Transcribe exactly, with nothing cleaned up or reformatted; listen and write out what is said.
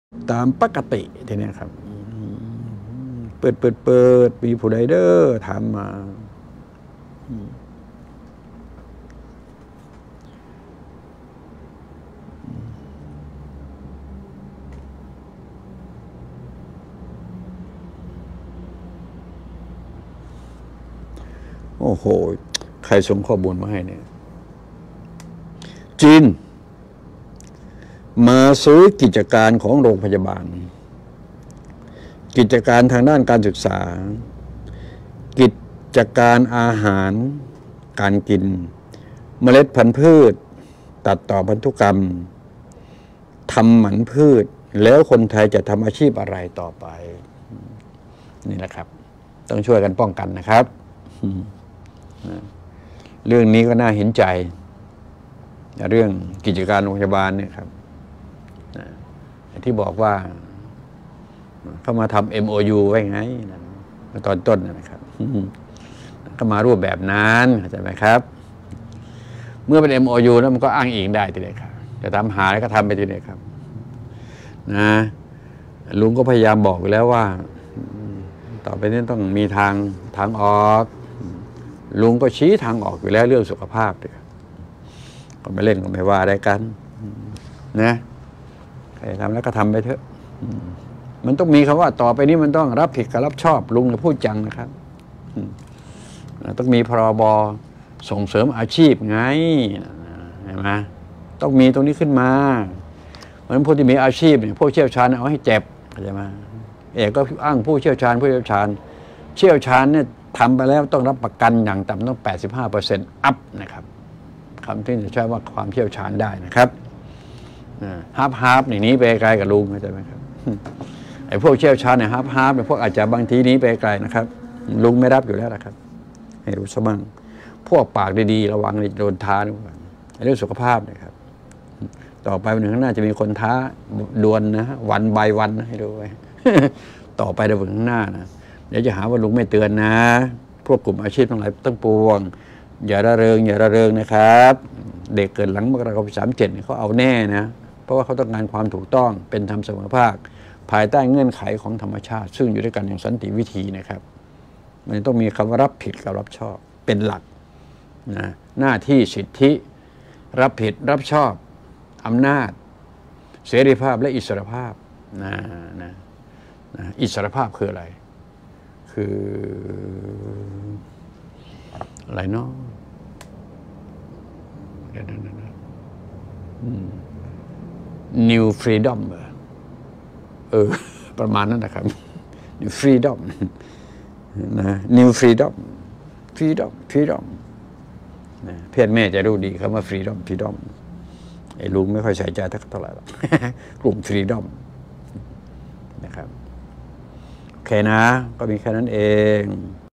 ตามปกติทีนี้ครับเปิดเปิดเปิดมีผู้ใดเด้อถามมาโอ้โหใครส่งข้อมูลมาให้เนี่ยจีนมาซื้อกิจการของโรงพยาบาลกิจการทางด้านการศึกษากิจการอาหารการกินเมล็ดพันธุ์พืชตัดต่อพันธุกรรมทำหมันพืชแล้วคนไทยจะทำอาชีพอะไรต่อไปนี่แหละครับต้องช่วยกันป้องกันนะครับเรื่องนี้ก็น่าเห็นใจเรื่องกิจการโรงพยาบาลเนี่ยครับที่บอกว่าเข้ามาทำ เอ็ม โอ ยู ไว้ไงตอนต้นนะครับก็มารูปแบบนั้นเข้าใจไหมครับเมื่อเป็น เอ็ม โอ ยู แล้วมันก็อ้างอิงได้ทีเดียวครับจะทำหาแล้วก็ทำไปทีเดียวครับนะลุงก็พยายามบอกไปแล้วว่าต่อไปนี้ต้องมีทางทางออกลุงก็ชี้ทางออกอยู่แล้วเรื่องสุขภาพเดียวก็ไม่เล่นก็ไม่ว่าอะไรกันนะใครทำแล้วก็ทำไปเถอะมันต้องมีคำว่าต่อไปนี้มันต้องรับผิดกับรับชอบลุงพูดจังนะครับต้องมีพรบส่งเสริมอาชีพไงเห็นไหมต้องมีตรงนี้ขึ้นมาเพราะฉะนั้นผู้ที่มีอาชีพเนี่ยผู้เชี่ยวชาญเอาให้เจ็บเข้าใจไหมเอกก็อ้างผู้เชี่ยวชาญผู้เชี่ยวชาญเชี่ยวชาญเนี่ยทำไปแล้วต้องรับประกันอย่างต่ำต้อง แปดสิบห้าเปอร์เซ็นต์ อัพนะครับคำที่จะใช้ว่าความเชี่ยวชาญได้นะครับฮาร์ฟฮาร์ฟหนีไปไกลกับลุงเข้าใจไหมครับไอ้พวกเชี่ยวชาญเนี่ยฮาร์ฟฮาร์ฟเนี่ยพวกอาจจะบางทีนี้ไปไกลนะครับลุงไม่รับอยู่แล้วนะครับให้รู้ซะบ้างพวกปากดีๆระวังโดนท้าด้วยเรื่องสุขภาพนะครับต่อไปวันหนึ่งข้างหน้าจะมีคนท้าดวลนะวันใบวันให้ดูไว้ต่อไปในวันข้างหน้านะเดี๋ยวจะหาว่าลุงไม่เตือนนะพวกกลุ่มอาชีพทั้งหลายตั้งปวงอย่าระเริงอย่าระเริงนะครับเด็กเกิดหลังมกราคมสามเจ็ดเขาเอาแน่นะเพราะว่าเขาต้องการความถูกต้องเป็นธรรมเสมอภาคภายใต้เงื่อนไขของธรรมชาติซึ่งอยู่ด้วยกันอย่างสันติวิธีนะครับมันต้องมีคำว่ารับผิดกับรับชอบเป็นหลักนะหน้าที่สิทธิรับผิดรับชอบอำนาจเสรีภาพและอิสรภาพนะนะนะอิสรภาพคืออะไรคืออะไรเนาะNew Freedom เออประมาณนั้นนะครับ New Freedom นะ New Freedom Freedom Freedom นะเพื่อนแม่จะรู้ดีคำว่า Freedom Freedom ไอ้ลุงไม่ค่อยใส่ใจเท่าไหร่หรอกกลุ่ม Freedom นะครับโอเคนะก็มีแค่นั้นเอง